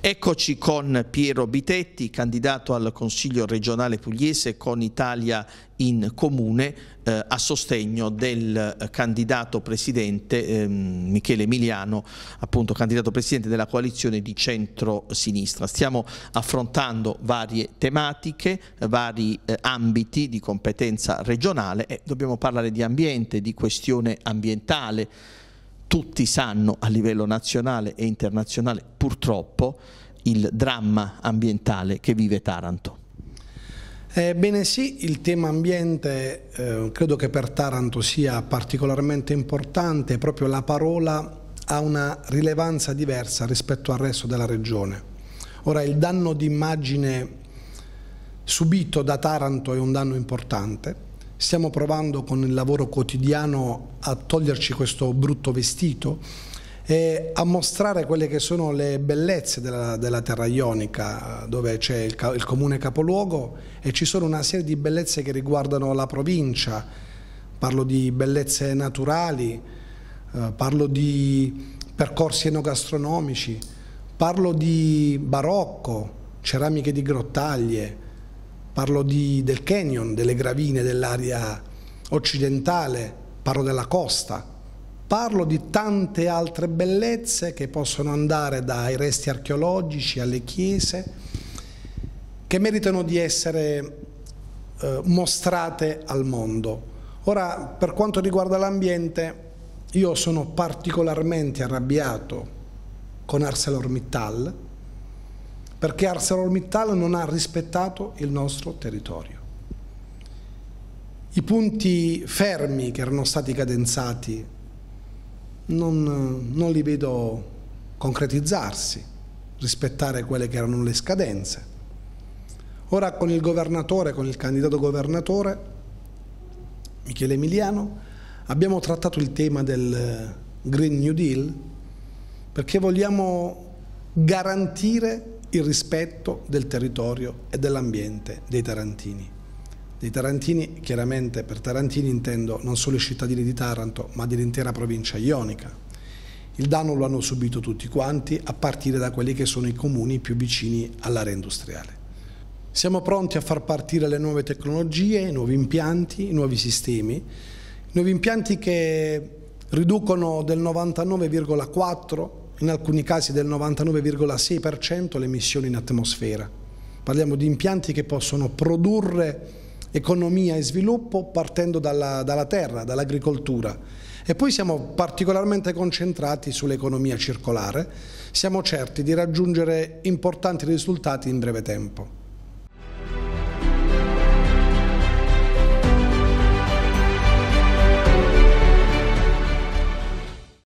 Eccoci con Piero Bitetti, candidato al Consiglio regionale pugliese con Italia in Comune, a sostegno del candidato presidente Michele Emiliano, appunto candidato presidente della coalizione di centro-sinistra. Stiamo affrontando varie tematiche, vari ambiti di competenza regionale e dobbiamo parlare di ambiente, di questione ambientale. Tutti sanno a livello nazionale e internazionale purtroppo il dramma ambientale che vive Taranto. Bene sì, il tema ambiente credo che per Taranto sia particolarmente importante, proprio la parola ha una rilevanza diversa rispetto al resto della regione. Ora il danno d'immagine subito da Taranto è un danno importante. Stiamo provando con il lavoro quotidiano a toglierci questo brutto vestito e a mostrare quelle che sono le bellezze della terra ionica, dove c'è il comune capoluogo e ci sono una serie di bellezze che riguardano la provincia. Parlo di bellezze naturali, parlo di percorsi enogastronomici, parlo di barocco, ceramiche di grottaglie. Parlo del canyon, delle gravine dell'area occidentale, parlo della costa, parlo di tante altre bellezze che possono andare dai resti archeologici alle chiese, che meritano di essere mostrate al mondo. Ora, per quanto riguarda l'ambiente, io sono particolarmente arrabbiato con ArcelorMittal, perché ArcelorMittal non ha rispettato il nostro territorio. I punti fermi che erano stati cadenzati non li vedo concretizzarsi, rispettare quelle che erano le scadenze. Ora con il governatore, con il candidato governatore Michele Emiliano, abbiamo trattato il tema del Green New Deal perché vogliamo garantire il rispetto del territorio e dell'ambiente dei tarantini. Dei tarantini, chiaramente per tarantini intendo non solo i cittadini di Taranto, ma dell'intera provincia ionica. Il danno lo hanno subito tutti quanti, a partire da quelli che sono i comuni più vicini all'area industriale. Siamo pronti a far partire le nuove tecnologie, i nuovi impianti, i nuovi sistemi, nuovi impianti che riducono del 99,4%, in alcuni casi del 99,6% le emissioni in atmosfera. Parliamo di impianti che possono produrre economia e sviluppo partendo dalla terra, dall'agricoltura. E poi siamo particolarmente concentrati sull'economia circolare, siamo certi di raggiungere importanti risultati in breve tempo.